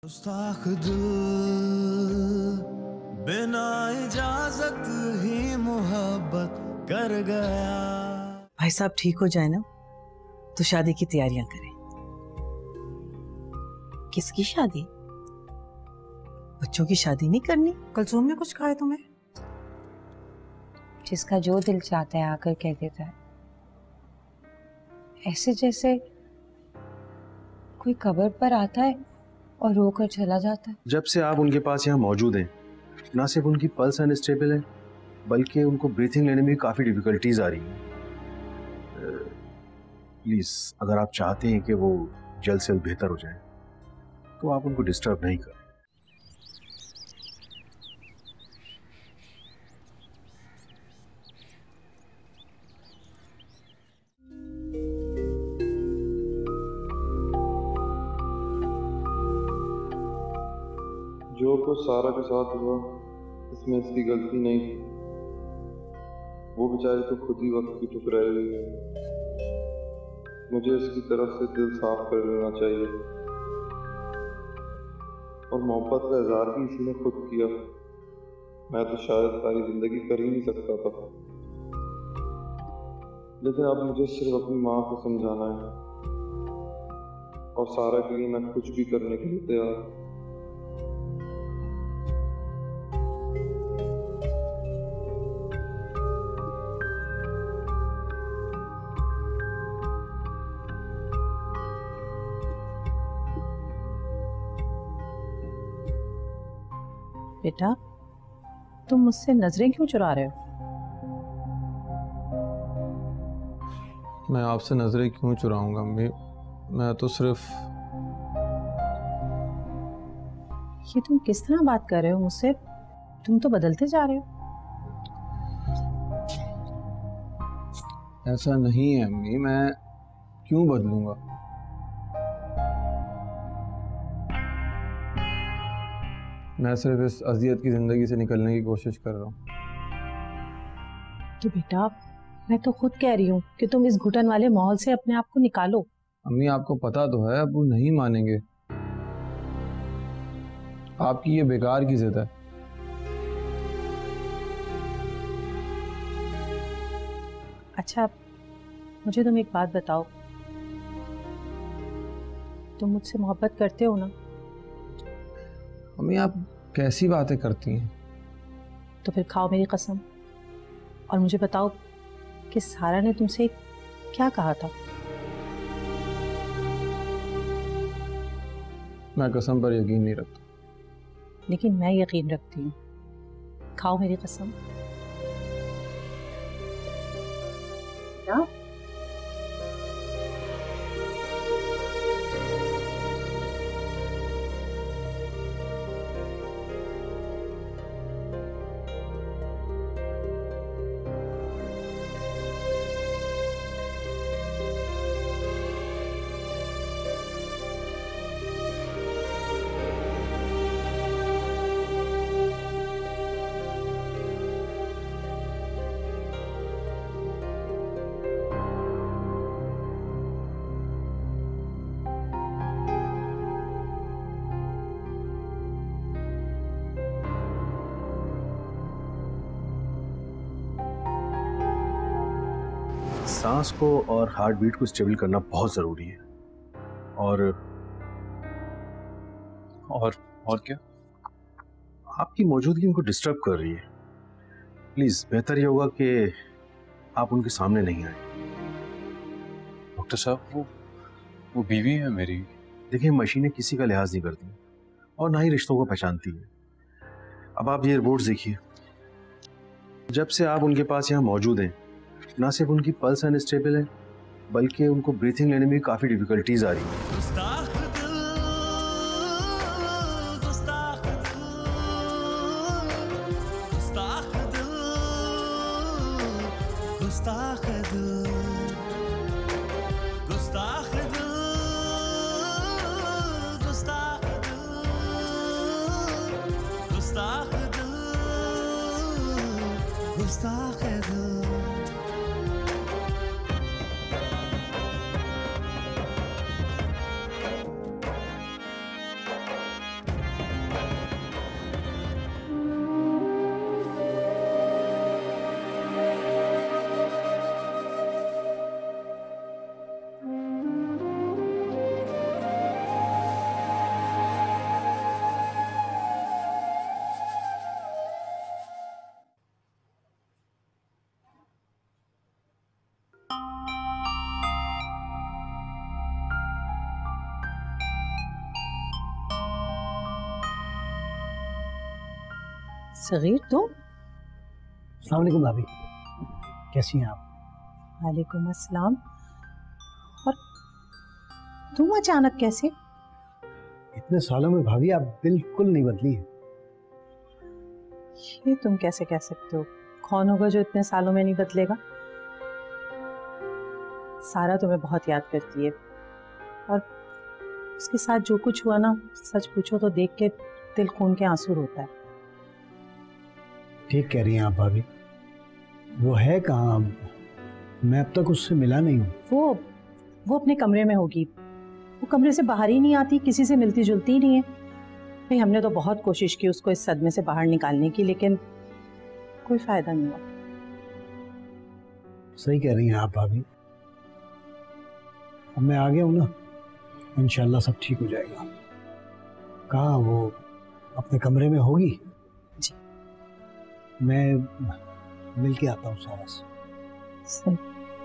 गुस्ताख दिल बिना इजाजत ही मोहब्बत कर गया। भाई साहब ठीक हो जाए ना तो शादी की तैयारियां करें। किसकी शादी? बच्चों की शादी नहीं करनी? कलसूम ने कुछ कहा है तुम्हें? जिसका जो दिल चाहता है आकर कह देता है, ऐसे जैसे कोई कब्र पर आता है और रोकर चला जाता है। जब से आप उनके पास यहाँ मौजूद हैं, ना सिर्फ उनकी पल्स अनस्टेबल है बल्कि उनको ब्रीथिंग लेने में भी काफ़ी डिफिकल्टीज आ रही हैं। प्लीज़ अगर आप चाहते हैं कि वो जल्द से जल्द बेहतर हो जाए तो आप उनको डिस्टर्ब नहीं करें। जो कुछ सारा के साथ हुआ इसमें इसकी गलती नहीं थी। वो बेचारी तो खुद ही वक्त की ठुकराई हुई है। मुझे इसकी तरफ से दिल साफ कर लेना चाहिए और मोहब्बत का इजहार भी इसी ने खुद किया। मैं तो शायद सारी जिंदगी कर ही नहीं सकता था, लेकिन अब मुझे सिर्फ अपनी माँ को समझाना है और सारा के लिए मैं कुछ भी करने के लिए तैयार हूँ। बेटा तुम मुझसे नजरें क्यों चुरा रहे हो? मैं आपसे नजरें क्यों चुराऊंगा अम्मी? मैं तो सिर्फ। ये तुम किस तरह बात कर रहे हो मुझसे? तुम तो बदलते जा रहे हो। ऐसा नहीं है अम्मी, मैं क्यों बदलूंगा? मैं सिर्फ इस अजियत की जिंदगी से निकलने की कोशिश कर रहा हूँ। तो बेटा मैं तो खुद कह रही हूँ कि तुम इस घुटन वाले माहौल से अपने आप को निकालो। अम्मी आपको पता तो है अब वो नहीं मानेंगे। आपकी ये बेकार की जिद है। अच्छा मुझे तुम एक बात बताओ, तुम मुझसे मोहब्बत करते हो ना? अम्मी आप कैसी बातें करती हैं? तो फिर खाओ मेरी कसम और मुझे बताओ कि सारा ने तुमसे क्या कहा था? मैं कसम पर यकीन नहीं रखता। लेकिन मैं यकीन रखती हूँ। खाओ मेरी कसम। क्या? सांस को और हार्ट बीट को स्टेबल करना बहुत ज़रूरी है। और क्या? आपकी मौजूदगी उनको डिस्टर्ब कर रही है। प्लीज़ बेहतर ये होगा कि आप उनके सामने नहीं आए। डॉक्टर साहब वो बीवी है मेरी। देखिए मशीनें किसी का लिहाज नहीं करती और ना ही रिश्तों को पहचानती है। अब आप ये रिपोर्ट्स देखिए। जब से आप उनके पास यहाँ मौजूद हैं, ना सिर्फ उनकी पल्स अनस्टेबल है बल्कि उनको ब्रीथिंग लेने में भी काफ़ी डिफिकल्टीज आ रही हैं। सगीर तुम? अस्सलाम वालेकुम भाभी, कैसी हैं आप? वालेकुम अस्सलाम। और तुम अचानक कैसे? इतने सालों में भाभी आप बिल्कुल नहीं बदली हैं। ये तुम कैसे कह सकते हो? कौन होगा जो इतने सालों में नहीं बदलेगा? सारा तुम्हें बहुत याद करती है और उसके साथ जो कुछ हुआ ना, सच पूछो तो देख के दिल खून के आंसू रोता है। ठीक कह रही हैं आप भाभी। वो है कहाँ? मैं अब तक उससे मिला नहीं हूँ। वो अपने कमरे में होगी। वो कमरे से बाहर ही नहीं आती, किसी से मिलती जुलती ही नहीं है। भाई हमने तो बहुत कोशिश की उसको इस सदमे से बाहर निकालने की, लेकिन कोई फायदा नहीं हुआ। सही कह रही हैं आप भाभी। अब मैं आ गया हूँ ना, इंशाल्लाह सब ठीक हो जाएगा। कहाँ वो अपने कमरे में होगी? जी। मैं मिल के आता हूँ सारा से। सही।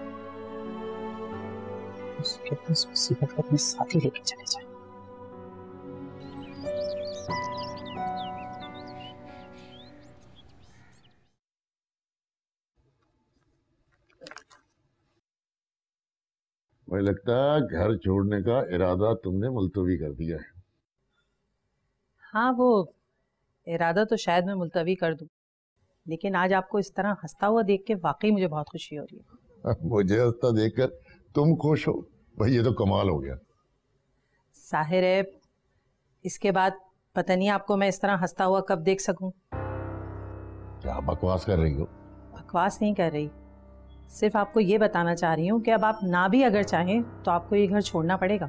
उसके पास मुसीबत को अपने साथ ही लेके चले जाए। मुझे लगता है घर छोड़ने का इरादा तुमने मुलतवी कर दिया है। हाँ, वो इरादा तो शायद मैं मुलतवी कर दूं, लेकिन आज आपको इस तरह हंसता हुआ देख के वाकई मुझे बहुत खुशी हो रही है। मुझे हंसता देखकर तुम खुश हो? भाई ये तो कमाल हो गया। साहिर है, इसके बाद पता नहीं आपको मैं इस तरह हंसता हुआ कब देख सकूं। क्या बकवास कर रही हो? बकवास नहीं कर रही, सिर्फ आपको ये बताना चाह रही हूँ कि अब आप ना भी अगर चाहें तो आपको ये घर छोड़ना पड़ेगा।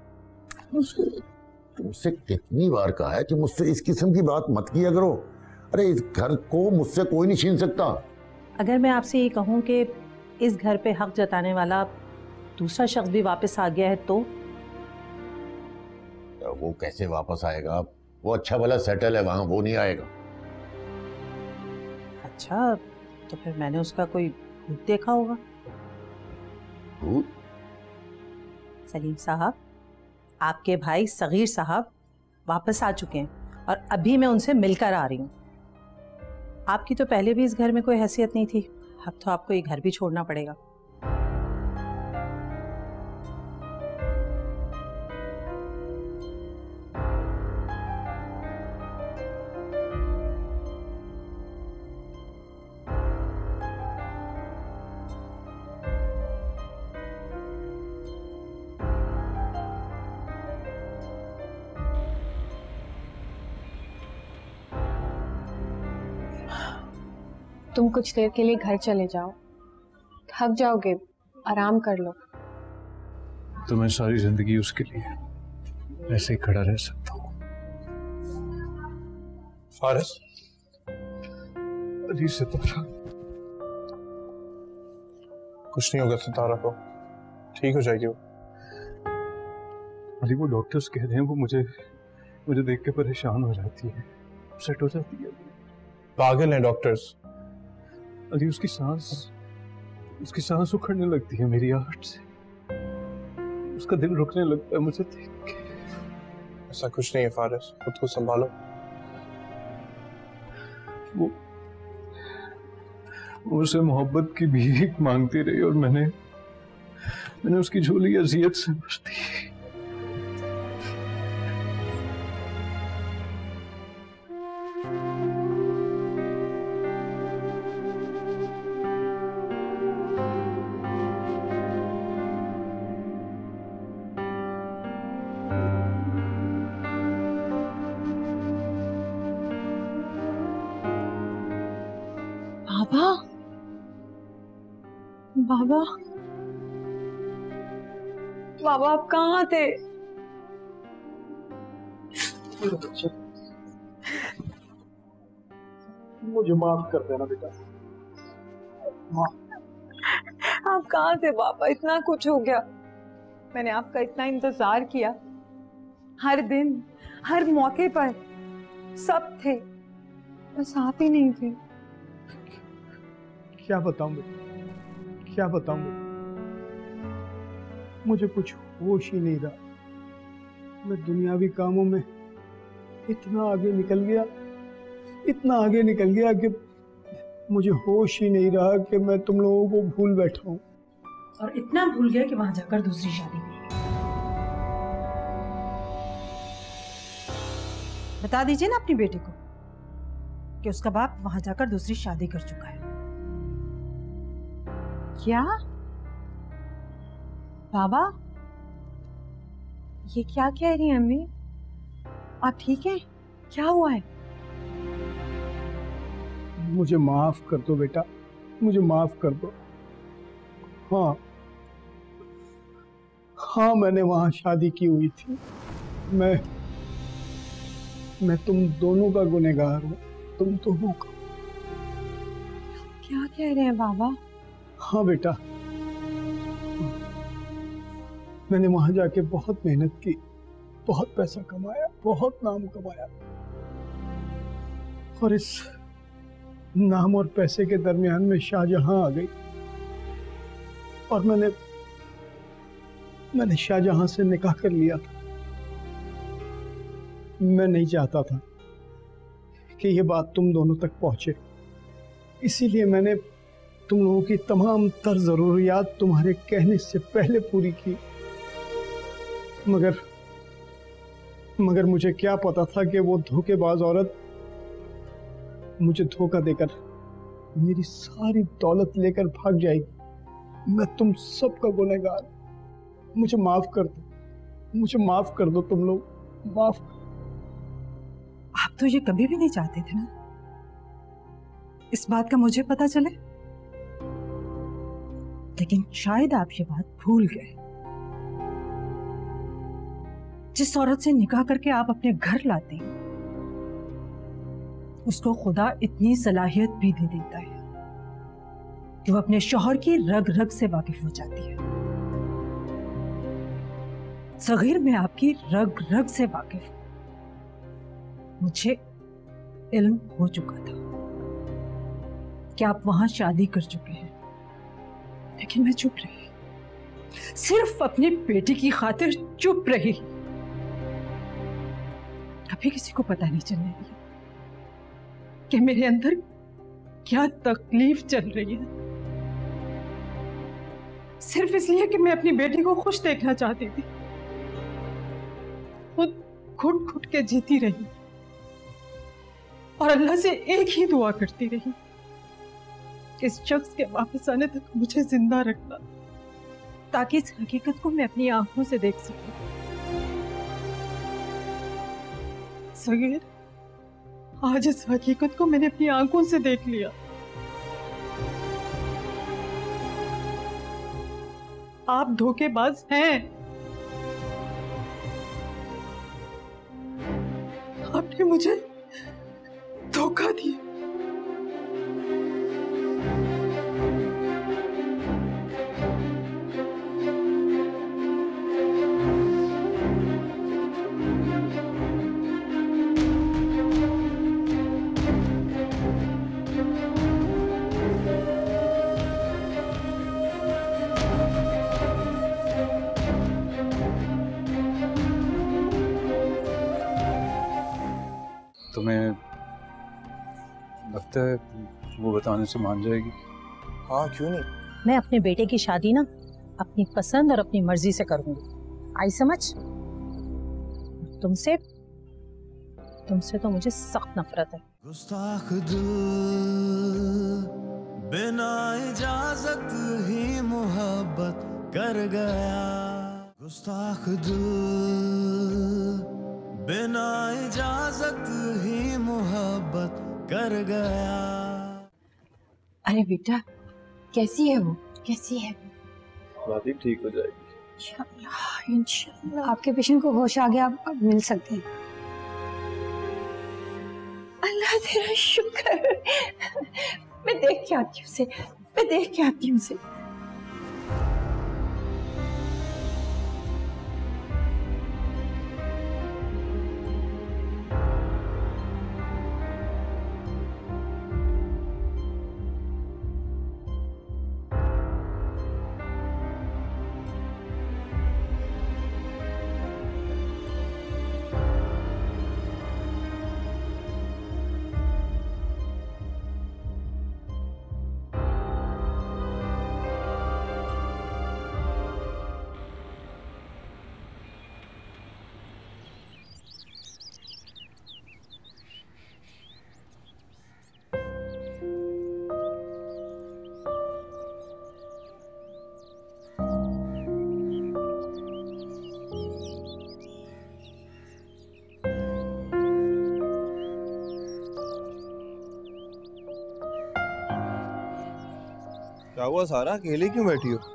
तुमसे कितनी बार कहा है कि मुझसे इस किस्म की बात मत किया करो। अरे इस घर को मुझसे कोई नहीं छीन सकता। अगर मैं आपसे ये कहूँ कि इस घर पे हक जताने वाला दूसरा शख्स भी वापस आ गया है तो? वो कैसे वापस आएगा? वो अच्छा भला सेटल है वहां, वो नहीं आएगा। अच्छा, तो फिर मैंने उसका कोई भूत देखा होगा। भूत? सलीम साहब, आपके भाई सगीर साहब वापस आ चुके हैं और अभी मैं उनसे मिलकर आ रही हूँ। आपकी तो पहले भी इस घर में कोई हैसियत नहीं थी, अब तो आपको ये घर भी छोड़ना पड़ेगा। तुम कुछ देर के लिए घर चले जाओ, थक जाओगे, आराम कर लो। तो मैं सारी जिंदगी उसके लिए ऐसे ही खड़ा रह सकता हूँ। फारिस, अली सितारा, कुछ नहीं होगा सितारा को, ठीक हो जाएगी वो। अली वो डॉक्टर्स कह रहे हैं वो मुझे देख के परेशान हो जाती है, अपसेट हो जाती है। पागल हैं डॉक्टर्स। अली उसकी सांस उखड़ने लगती है मेरी आहट से, उसका दिल रुकने लगता है मुझे देख के। ऐसा कुछ नहीं है फारिस, खुद को संभालो। वो उसे मोहब्बत की भीख मांगती रही और मैंने उसकी झोली अजियत से भर दी। बाबा, बाबा आप कहाँ थे? मुझे माफ कर देना बेटा। आप कहाँ थे बाबा? इतना कुछ हो गया, मैंने आपका इतना इंतजार किया, हर दिन हर मौके पर सब थे, बस आप ही नहीं थे। क्या बताऊं बेटा, क्या बताऊं बेटा, मुझे कुछ होश ही नहीं रहा। मैं दुनियावी कामों में इतना आगे निकल गया इतना आगे निकल गया कि मुझे होश ही नहीं रहा कि मैं तुम लोगों को भूल बैठा हूँ। और इतना भूल गया कि वहां जाकर दूसरी शादी की। बता दीजिए ना अपनी बेटी को कि उसका बाप वहां जाकर दूसरी शादी कर चुका है। क्या बाबा, ये क्या कह रही हैं अम्मी? आप ठीक है? क्या हुआ है? मुझे माफ कर दो बेटा, मुझे माफ कर दो। हाँ, मैंने वहां शादी की हुई थी। मैं तुम दोनों का गुनहगार हूँ, तुम दोनों का। क्या कह रहे हैं बाबा? हाँ बेटा, मैंने वहां जाके बहुत मेहनत की, बहुत पैसा कमाया, बहुत नाम कमाया, और इस नाम और पैसे के दरमियान में शाहजहां आ गई और मैंने शाहजहां से निकाह कर लिया था। मैं नहीं चाहता था कि ये बात तुम दोनों तक पहुंचे, इसीलिए मैंने तुम लोगों की तमाम तर जरूरियात तुम्हारे कहने से पहले पूरी की। मगर मुझे क्या पता था कि वो धोखेबाज औरत मुझे धोखा देकर मेरी सारी दौलत लेकर भाग जाएगी। मैं तुम सबका गुनहगार, मुझे माफ कर दो, मुझे माफ कर दो तुम लोग, माफ। आप तो ये कभी भी नहीं चाहते थे ना इस बात का मुझे पता चले, लेकिन शायद आप ये बात भूल गए। जिस औरत से निकाह करके आप अपने घर लाते हैं उसको खुदा इतनी सलाहियत भी दे देता है कि वो अपने शौहर की रग रग से वाकिफ हो जाती है। सगीर में आपकी रग रग से वाकिफ मुझे इल्म हो चुका था कि आप वहां शादी कर चुके हैं, लेकिन मैं चुप रही, सिर्फ अपनी बेटी की खातिर चुप रही। कभी किसी को पता नहीं चलने दिया कि मेरे अंदर क्या तकलीफ चल रही है, सिर्फ इसलिए कि मैं अपनी बेटी को खुश देखना चाहती थी। खुद घुट घुट के जीती रही और अल्लाह से एक ही दुआ करती रही कि इस शख्स के वापस आने तक मुझे जिंदा रखना, ताकि इस हकीकत को मैं अपनी आंखों से देख सकूं। सगीर, आज इस हकीकत को मैंने अपनी आंखों से देख लिया। आप धोखेबाज हैं। आपने मुझे धोखा दिया। तुम्हें लगता है वो बताने से मान जाएगी? हाँ, क्यों नहीं। मैं अपने बेटे की शादी ना अपनी पसंद और अपनी मर्जी से करूंगी, आई समझ? तुमसे तो मुझे सख्त नफरत है। गुस्ताख दिल बिना इजाजत ही मोहब्बत कर गया, गुस्ताख दिल बिना इजाजत ही मोहब्बत कर गया। अरे बेटा, कैसी है वो? कैसी है? बात ही ठीक हो जाएगी इंशाल्लाह, इंशाल्लाह। आपके पेशेंट को होश आ गया, अब मिल सकते हैं। अल्लाह तेरा शुक्र। मैं देख के आती हूँ उसे, मैं देख के आती हूँ उसे। क्या हुआ सारा, अकेले क्यों बैठी हो?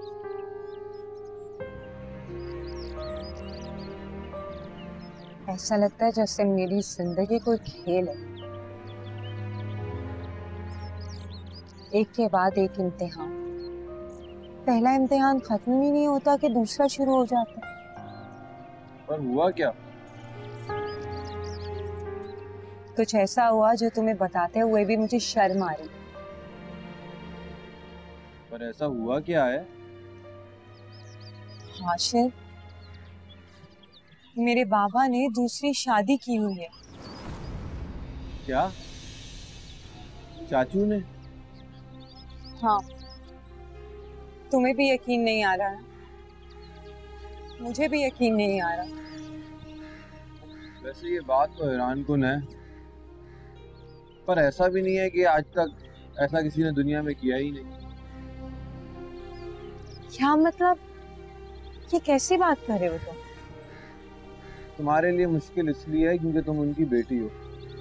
ऐसा लगता है जैसे मेरी जिंदगी कोई खेल है, एक के बाद एक इम्तिहान। पहला इम्तिहान खत्म ही नहीं होता कि दूसरा शुरू हो जाता है। पर हुआ क्या? कुछ ऐसा हुआ जो तुम्हें बताते हुए भी मुझे शर्म आ रही। पर ऐसा हुआ क्या है? हाशिर, मेरे बाबा ने दूसरी शादी की हुई है। क्या? चाचू ने? हाँ, तुम्हें भी यकीन नहीं आ रहा? मुझे भी यकीन नहीं आ रहा। वैसे ये बात तो हैरानकुन है, पर ऐसा भी नहीं है कि आज तक ऐसा किसी ने दुनिया में किया ही नहीं। क्या मतलब? ये कैसी बात कर रहे हो तुम? तुम्हारे लिए मुश्किल इसलिए है क्योंकि तुम उनकी बेटी हो,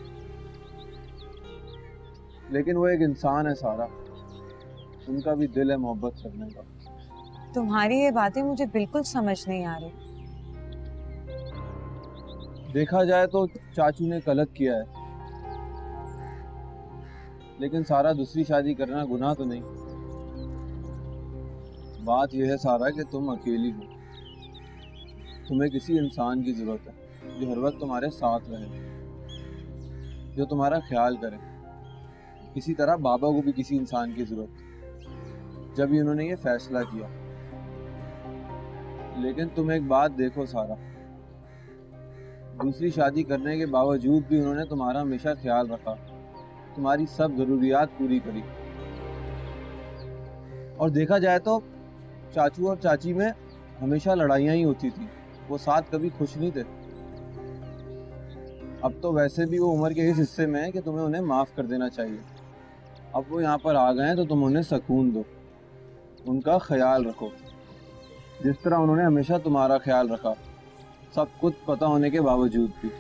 लेकिन वो एक इंसान है सारा, उनका भी दिल है मोहब्बत करने का। तुम्हारी ये बातें मुझे बिल्कुल समझ नहीं आ रही। देखा जाए तो चाचू ने गलत किया है, लेकिन सारा दूसरी शादी करना गुनाह तो नहीं। बात यह है सारा कि तुम अकेली हो, तुम्हें किसी इंसान की जरूरत है जो हर वक्त तुम्हारे साथ रहे, जो तुम्हारा ख्याल करे। इसी तरह बाबा को भी किसी इंसान की जरूरत है, जब ही उन्होंने ये फैसला किया। लेकिन तुम एक बात देखो सारा, दूसरी शादी करने के बावजूद भी उन्होंने तुम्हारा हमेशा ख्याल रखा, तुम्हारी सब जरूरियात पूरी करी। और देखा जाए तो चाचू और चाची में हमेशा लड़ाइयाँ ही होती थी, वो साथ कभी खुश नहीं थे। अब तो वैसे भी वो उम्र के इस हिस्से में है कि तुम्हें उन्हें माफ़ कर देना चाहिए। अब वो यहाँ पर आ गए हैं तो तुम उन्हें सुकून दो, उनका ख्याल रखो जिस तरह उन्होंने हमेशा तुम्हारा ख्याल रखा, सब कुछ पता होने के बावजूद भी।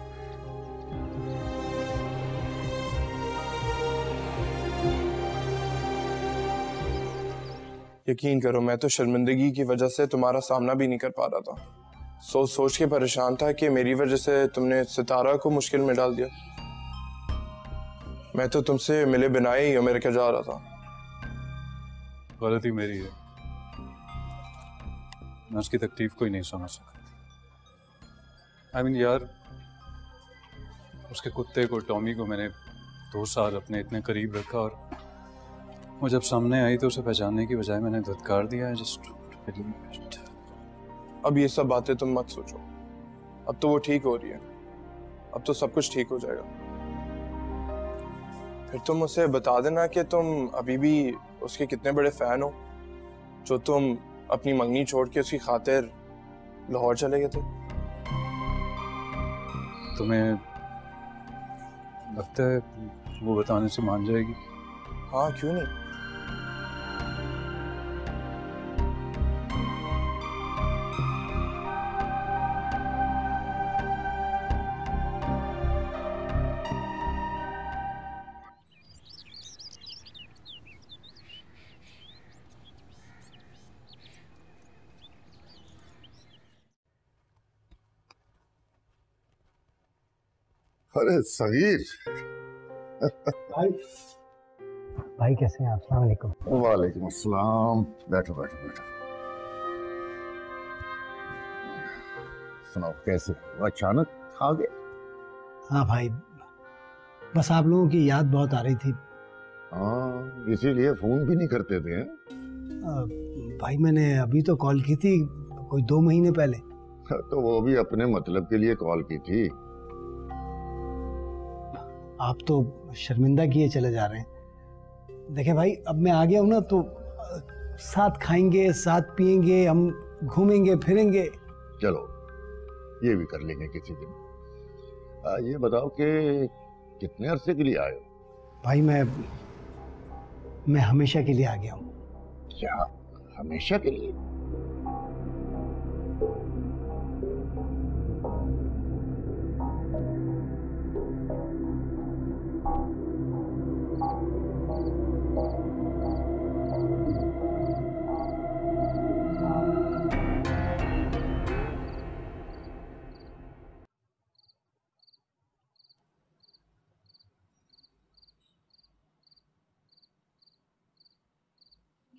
यकीन करो, मैं तो शर्मिंदगी की वजह से तुम्हारा सामना भी नहीं कर पा रहा था। सोच सोच के परेशान था कि मेरी वजह से तुमने सितारा को मुश्किल में डाल दिया। मैं तो तुमसे मिले बिना ही अमेरिका जा रहा था। गलती मेरी है, मैं उसकी तकलीफ को ही नहीं समझ सका। I mean, यार, उसके कुत्ते को, टॉमी को मैंने 2 साल अपने इतने करीब रखा और वो जब सामने आई तो उसे पहचानने की बजाय मैंने धुतकार दिया है। जस्ट अब ये सब बातें तुम मत सोचो, अब तो वो ठीक हो रही है, अब तो सब कुछ ठीक हो जाएगा। फिर तुम उसे बता देना कि तुम अभी भी उसके कितने बड़े फैन हो, जो तुम अपनी मंगनी छोड़ के उसकी खातिर लाहौर चले गए थे। तुम्हें लगता है वो बताने से मान जाएगी? हाँ, क्यों नहीं। अरे सगीर भाई कैसे हैं आप? अस्सलाम वालेकुम। वालेकुम अस्सलाम। बैठो बैठो बैठो। सुनाओ, कैसे वो अचानक आ गए? हाँ भाई, बस आप लोगों की याद बहुत आ रही थी। हाँ, इसीलिए फोन भी नहीं करते थे। भाई मैंने अभी तो कॉल की थी, कोई 2 महीने पहले। तो वो भी अपने मतलब के लिए कॉल की थी। आप तो शर्मिंदा किए चले जा रहे हैं। देखें भाई, अब मैं आ गया हूं ना, तो साथ खाएंगे, साथ पिएंगे, हम घूमेंगे फिरेंगे। चलो, ये भी कर लेंगे किसी दिन। ये बताओ कि कितने अरसे के लिए आए हो? भाई मैं हमेशा के लिए आ गया हूँ। क्या हमेशा के लिए?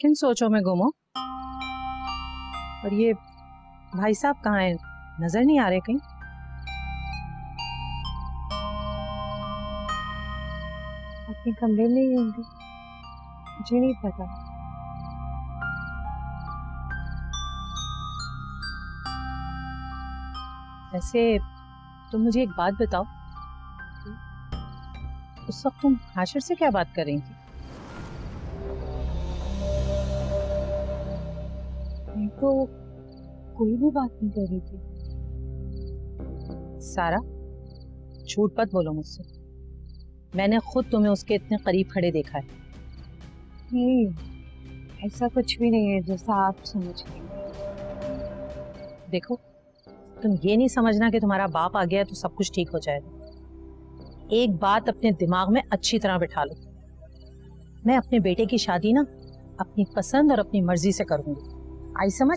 किन सोचों में गुम हो? और ये भाई साहब कहाँ हैं? नजर नहीं आ रहे कहीं? अपने कमरे में ही होंगे, मुझे नहीं पता। वैसे तुम मुझे एक बात बताओ, उस वक्त तुम हाशिर से क्या बात कर रही थी? मैं तो कोई भी बात नहीं कर रही थी। सारा, झूठ मत बोलो मुझसे। मैंने खुद तुम्हें उसके इतने करीब खड़े देखा है। नहीं, ऐसा कुछ भी नहीं है जैसा आप समझ रहे हैं। देखो, तुम ये नहीं समझना कि तुम्हारा बाप आ गया तो सब कुछ ठीक हो जाएगा। एक बात अपने दिमाग में अच्छी तरह बिठा लो, मैं अपने बेटे की शादी ना अपनी पसंद और अपनी मर्जी से करूंगी। आई समझ?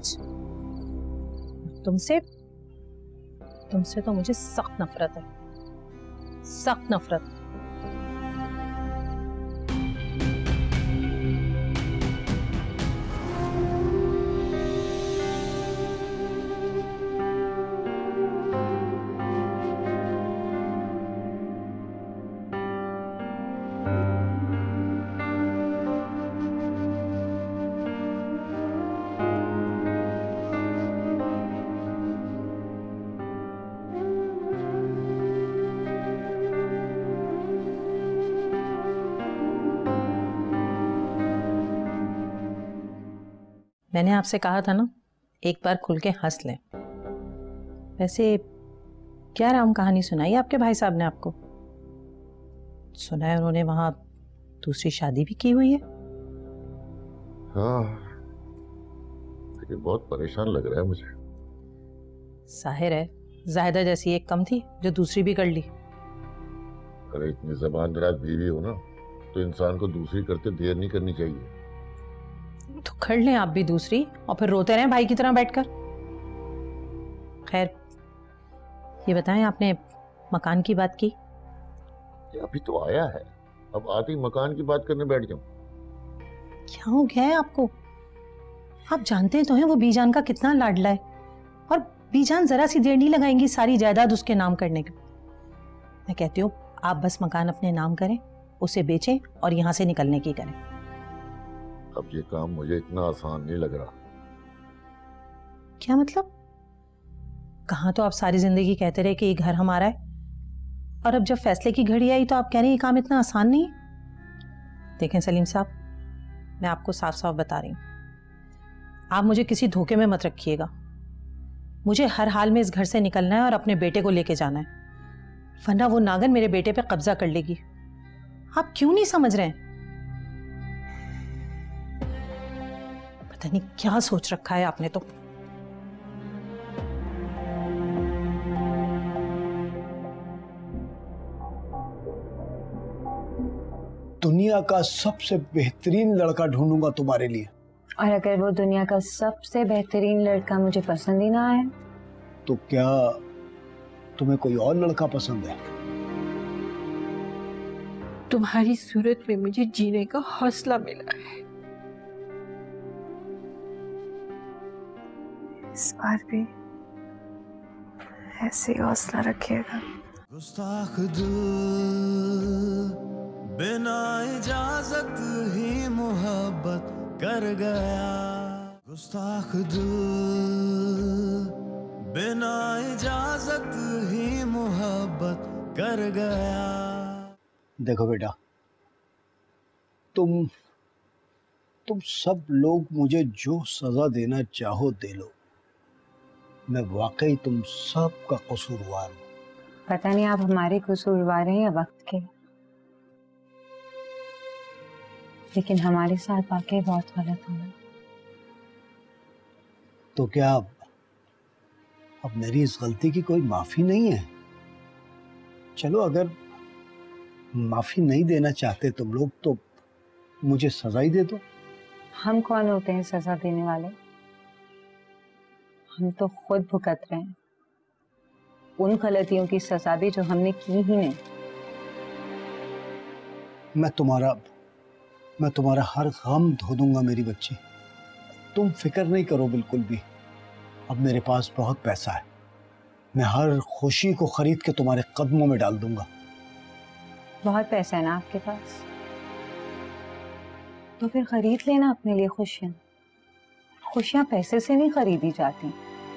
तुमसे तो मुझे सख्त नफरत है, सख्त नफरत। मैंने आपसे कहा था ना, एक बार खुल के हंस लें। वैसे क्या राम कहानी सुनाई आपके भाई साहब ने आपको? सुना है उन्होंने वहां दूसरी शादी भी की हुई है। हाँ, लेकिन बहुत परेशान लग रहा है मुझे। जाहिर है जाहिदा जैसी एक कम थी जो दूसरी भी कर ली। अरे इतनी ज़बान दराज बीवी हो ना तो इंसान को दूसरी करते देर नहीं करनी चाहिए। तो कर लें आप भी दूसरी और फिर रोते रहें भाई की तरह बैठकर। खैर, ये बताएं, आपने मकान की बात की? अभी तो आया है, अब आते ही मकान की बात करने बैठ जाऊं। क्या हो गया है आपको? आप जानते तो हैं वो बीजान का कितना लाडला है, और बीजान जरा सी देर नहीं लगाएंगी सारी जायदाद उसके नाम करने की। मैं कहती हूँ आप बस मकान अपने नाम करें, उसे बेचें और यहाँ से निकलने की करें। अब ये काम मुझे इतना आसान नहीं लग रहा। क्या मतलब? कहाँ तो आप सारी जिंदगी कहते रहे कि ये घर हमारा है, और अब जब फैसले की घड़ी आई तो आप कह रहे हैं ये काम इतना आसान नहीं है। देखें सलीम साहब, मैं आपको साफ साफ बता रही हूँ, आप मुझे किसी धोखे में मत रखिएगा। मुझे हर हाल में इस घर से निकलना है और अपने बेटे को लेके जाना है, वरना वो नागन मेरे बेटे पे कब्जा कर लेगी। आप क्यों नहीं समझ रहे हैं? पता नहीं क्या सोच रखा है आपने तो। दुनिया का सबसे बेहतरीन लड़का ढूंढूंगा तुम्हारे लिए। और अगर वो दुनिया का सबसे बेहतरीन लड़का मुझे पसंद ही ना आए तो क्या तुम्हें कोई और लड़का पसंद है? तुम्हारी सूरत में मुझे जीने का हौसला मिला है। इस बार भी ऐसे ही हौसला रखिएगा। गुस्ताख दिल बिना इजाजत ही मोहब्बत कर गया। गुस्ताख दिल बिना इजाजत ही मोहब्बत कर गया। देखो बेटा, तुम सब लोग मुझे जो सजा देना चाहो दे लो, मैं वाकई तुम सब का कसूरवार हूँ। पता नहीं आप हमारे कसूरवार हैं या वक्त के, लेकिन हमारे साथ वाकई बहुत गलत हुआ। तो क्या अब मेरी इस गलती की कोई माफी नहीं है? चलो, अगर माफी नहीं देना चाहते तुम लोग तो मुझे सजा ही दे दो। हम कौन होते हैं सजा देने वाले? हम तो खुद भुगत रहे हैं उन गलतियों की सजा भी जो हमने की ही नहीं। मैं तुम्हारा मैं तुम्हारा हर गम धो दूंगा मेरी बच्ची, तुम फिक्र नहीं करो बिल्कुल भी। अब मेरे पास बहुत पैसा है, मैं हर खुशी को खरीद के तुम्हारे कदमों में डाल दूंगा। बहुत पैसा है ना आपके पास, तो फिर खरीद लेना अपने लिए खुशियां। खुशियां पैसे से नहीं खरीदी जाती,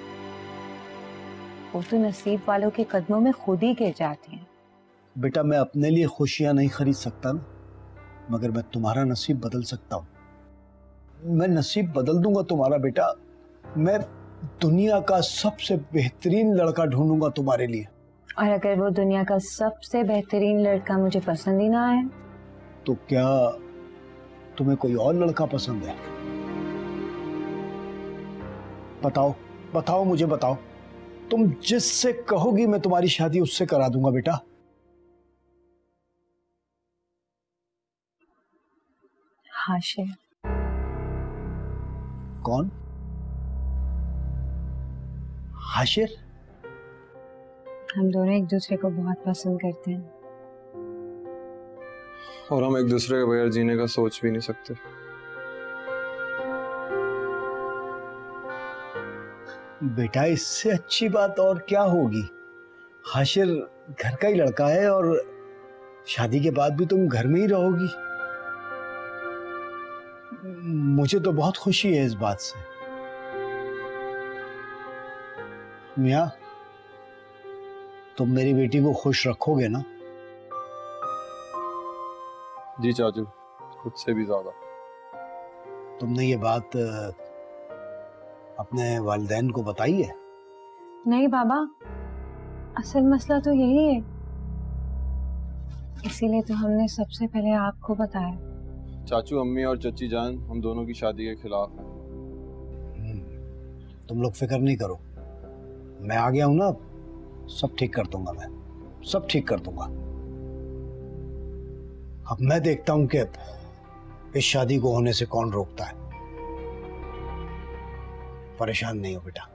वो तो नसीब वालों के कदमों में खुद ही गिर जाती हैं। बेटा मैं अपने लिए खुशियां नहीं खरीद सकता ना, मगर मैं तुम्हारा नसीब बदल सकता हूँ। मैं नसीब बदल दूंगा तुम्हारा बेटा। मैं दुनिया का सबसे बेहतरीन लड़का ढूंढूंगा तुम्हारे लिए। और अगर वो दुनिया का सबसे बेहतरीन लड़का मुझे पसंद ही ना आए तो क्या तुम्हें कोई और लड़का पसंद है? बताओ बताओ, मुझे बताओ। तुम जिससे कहोगी मैं तुम्हारी शादी उससे करा दूंगा बेटा। हाशिर। कौन? हाशिर? हम दोनों एक दूसरे को बहुत पसंद करते हैं और हम एक दूसरे के बगैर जीने का सोच भी नहीं सकते। बेटा इससे अच्छी बात और क्या होगी? हाशिर घर का ही लड़का है और शादी के बाद भी तुम घर में ही रहोगी। मुझे तो बहुत खुशी है इस बात से। मियां, तुम मेरी बेटी को खुश रखोगे ना? जी चाचू, खुद से भी ज्यादा। तुमने ये बात अपने वालिदैन को बताई है? नहीं बाबा, असल मसला तो यही है, इसीलिए तो हमने सबसे पहले आपको बताया। चाचू, अम्मी और चची जान हम दोनों की शादी के खिलाफ हैं। तुम लोग फिक्र नहीं करो, मैं आ गया हूं ना, सब ठीक कर दूंगा। मैं सब ठीक कर दूंगा। अब मैं देखता हूं कि इस शादी को होने से कौन रोकता है। परेशान नहीं हो बेटा।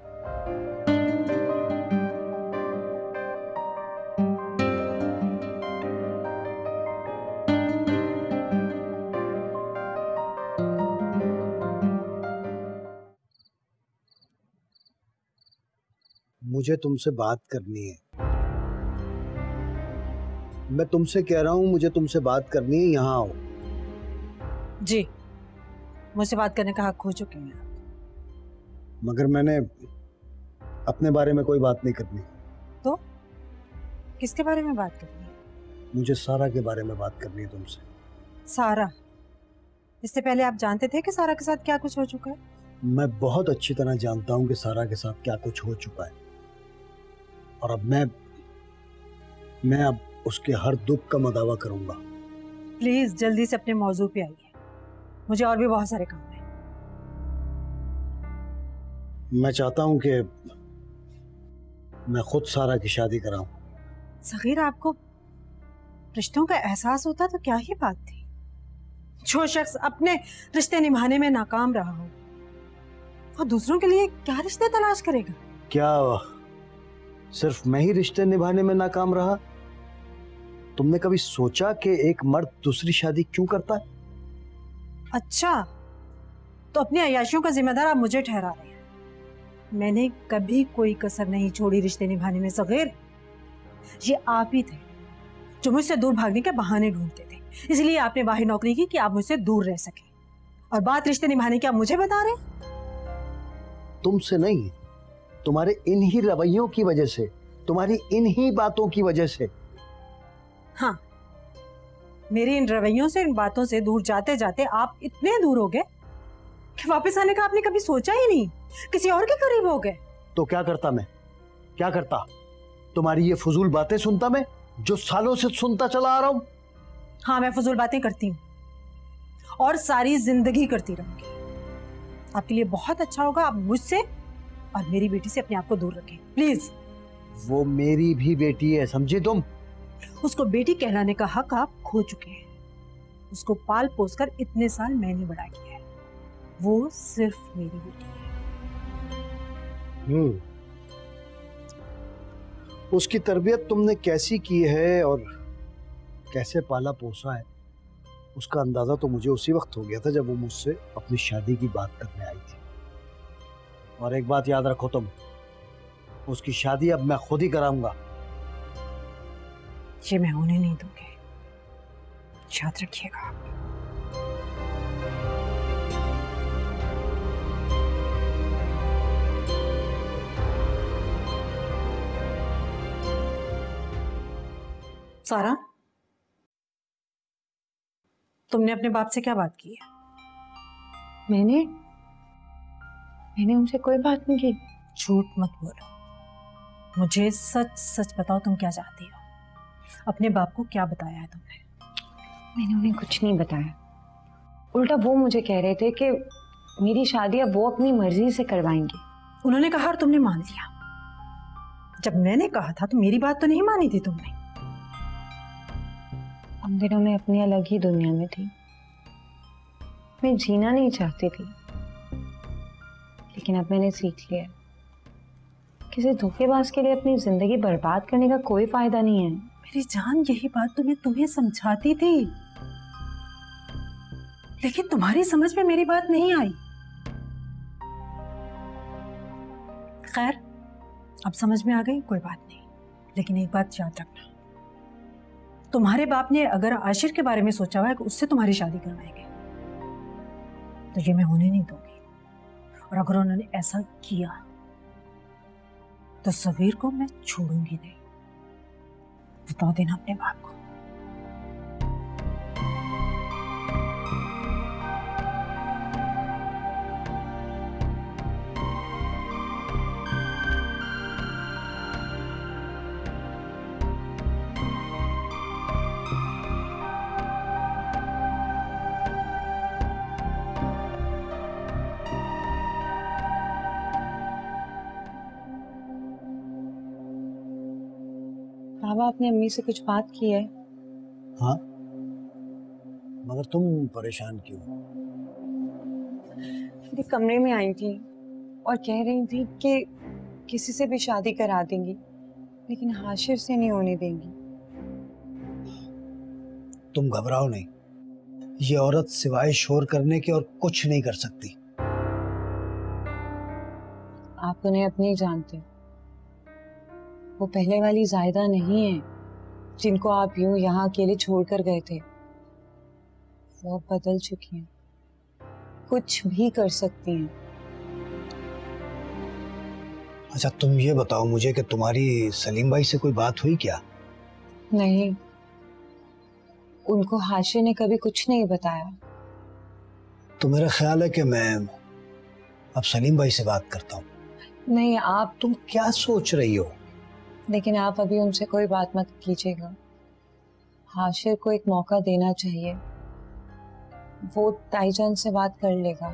मुझे तुमसे बात करनी है। मैं तुमसे कह रहा हूं, मुझे तुमसे बात करनी है, यहां आओ। जी, मुझसे बात करने का हक खो चुके हैं। मगर मैंने अपने बारे में कोई बात नहीं करनी। तो किसके बारे में बात करनी है? मुझे सारा के बारे में बात करनी है तुमसे। सारा? इससे पहले आप जानते थे कि सारा के साथ क्या कुछ हो चुका है? मैं बहुत अच्छी तरह जानता हूं कि सारा के साथ क्या कुछ हो चुका है, और अब मैं अब उसके हर दुख का मदावा करूंगा। प्लीज जल्दी से अपने मौजू पे आइए, मुझे और भी बहुत सारे काम हैं। मैं चाहता हूं कि मैं खुद सारा की शादी कराऊं। सगीर, आपको रिश्तों का एहसास होता तो क्या ही बात थी। जो शख्स अपने रिश्ते निभाने में नाकाम रहा हो, वो दूसरों के लिए क्या रिश्ते तलाश करेगा? क्या सिर्फ मैं ही रिश्ते निभाने में नाकाम रहा? तुमने कभी सोचा कि एक मर्द दूसरी शादी क्यों करता है? अच्छा, तो अपनी अय्याशियों का जिम्मेदार आप मुझे ठहरा रहे हैं। मैंने कभी कोई कसर नहीं छोड़ी रिश्ते निभाने में सगीर। ये आप ही थे जो मुझसे दूर भागने के बहाने ढूंढते थे, इसलिए आपने बाहर नौकरी की कि आप मुझसे दूर रह सके। और बात रिश्ते निभाने की आप मुझे बता रहे हैं? तुमसे नहीं, तुम्हारे इन्हीं रवैयों की वजह से, तुम्हारी इन्हीं बातों की वजह से। हाँ, मेरी इन रवैयों से, इन बातों से दूर जाते जाते आप इतने दूर हो गए कि वापस आने का आपने कभी सोचा ही नहीं, किसी और के करीब हो गए। तो क्या करता मैं? क्या करता? तुम्हारी ये फजूल बातें सुनता मैं, जो सालों से सुनता चला आ रहा हूं। हाँ, मैं फजूल बातें करती हूँ और सारी जिंदगी करती रहूंगी। आपके लिए बहुत अच्छा होगा आप मुझसे और मेरी बेटी से अपने आप को दूर रखें, प्लीज। वो मेरी भी बेटी है, समझी तुम? उसको बेटी कहलाने का हक आप खो चुके हैं। उसको पाल पोस कर इतने साल मैंने बड़ा किया है, वो सिर्फ मेरी बेटी है। उसकी तरबियत तुमने कैसी की है और कैसे पाला पोसा है, उसका अंदाजा तो मुझे उसी वक्त हो गया था जब वो मुझसे अपनी शादी की बात करने आई थी। और एक बात याद रखो तुम, उसकी शादी अब मैं खुद ही कराऊंगा। ये मैं होने नहीं दूंगी, याद रखिएगा। सारा, तुमने अपने बाप से क्या बात की है? मैंने उनसे कोई बात नहीं की। झूठ मत बोलो, मुझे सच सच बताओ, तुम क्या चाहती हो? अपने बाप को क्या बताया है तुमने? मैंने उन्हें कुछ नहीं बताया, उल्टा वो मुझे कह रहे थे कि मेरी शादी अब वो अपनी मर्जी से करवाएंगे। उन्होंने कहा और तुमने मान लिया? जब मैंने कहा था तो मेरी बात तो नहीं मानी थी तुमने। उन दिनों मैं अपनी अलग ही दुनिया में थी, मैं जीना नहीं चाहती थी, लेकिन अब मैंने सीख लिया किसी धोखेबाज के लिए अपनी जिंदगी बर्बाद करने का कोई फायदा नहीं है। मेरी जान, यही बात तो मैं तुम्हें समझाती थी, लेकिन तुम्हारी समझ में मेरी बात नहीं आई। खैर, अब समझ में आ गई, कोई बात नहीं। लेकिन एक बात याद रखना, तुम्हारे बाप ने अगर आशिर के बारे में सोचा हुआ है कि उससे तुम्हारी शादी करवाएंगे, तो ये मैं होने नहीं दूंगी। और अगर उन्होंने ऐसा किया तो सबीर को मैं छोड़ूंगी नहीं। बता देना अपने बाप को। बाबा, आपने अम्मी से कुछ बात की है? हाँ, मगर तुम परेशान क्यों? मेरे कमरे में आई थी और कह रही थी कि किसी से भी शादी करा देंगी, लेकिन हाशिर से नहीं होने देंगी। तुम घबराओ नहीं, ये औरत सिवाय शोर करने के और कुछ नहीं कर सकती। आप उन्हें अपनी जानते, वो पहले वाली जायदा नहीं है जिनको आप यूं यहाँ अकेले छोड़कर गए थे। वो बदल चुकी हैं, कुछ भी कर सकती हैं। अच्छा, तुम ये बताओ मुझे कि तुम्हारी सलीम भाई से कोई बात हुई क्या? नहीं, उनको हाशिर ने कभी कुछ नहीं बताया। तो मेरा ख्याल है कि मैं अब सलीम भाई से बात करता हूँ। नहीं, तुम क्या सोच रही हो? लेकिन आप अभी उनसे कोई बात मत कीजिएगा। हाशिर को एक मौका देना चाहिए, वो ताईजान से बात कर लेगा।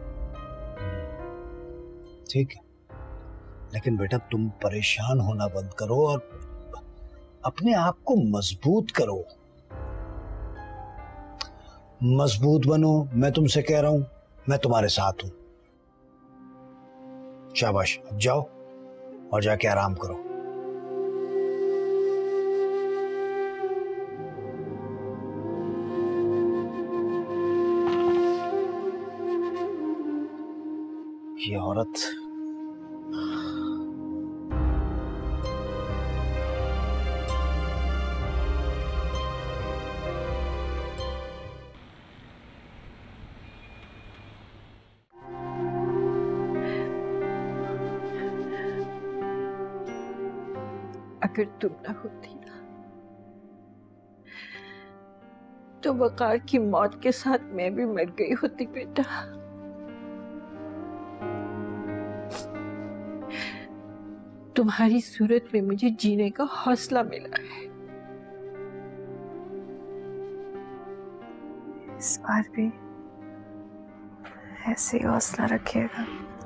ठीक है, लेकिन बेटा तुम परेशान होना बंद करो और अपने आप को मजबूत करो। मजबूत बनो, मैं तुमसे कह रहा हूं, मैं तुम्हारे साथ हूं। शाबाश, अब जाओ और जाके आराम करो। ये औरत अगर तुम ना होती ना, तो वकार की मौत के साथ मैं भी मर गई होती बेटा। तुम्हारी सूरत में मुझे जीने का हौसला मिला है। इस बार भी ऐसे ही हौसला रखिएगा।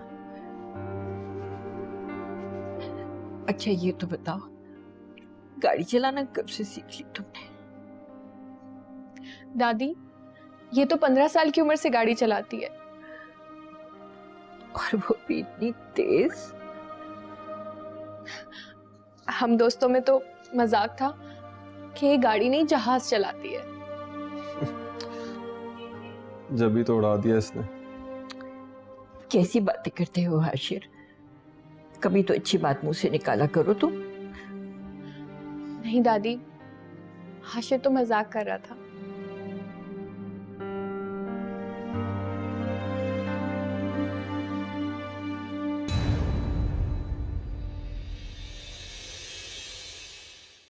अच्छा ये तो बताओ, गाड़ी चलाना कब से सीख ली तुमने? दादी, ये तो 15 साल की उम्र से गाड़ी चलाती है। और वो भी इतनी तेज? हम दोस्तों में तो मजाक था कि ये गाड़ी नहीं जहाज चलाती है। जब भी तो उड़ा दिया इसने। कैसी बातें करते हो हाशिर, कभी तो अच्छी बात मुंह से निकाला करो तुम। नहीं दादी, हाशिर तो मजाक कर रहा था।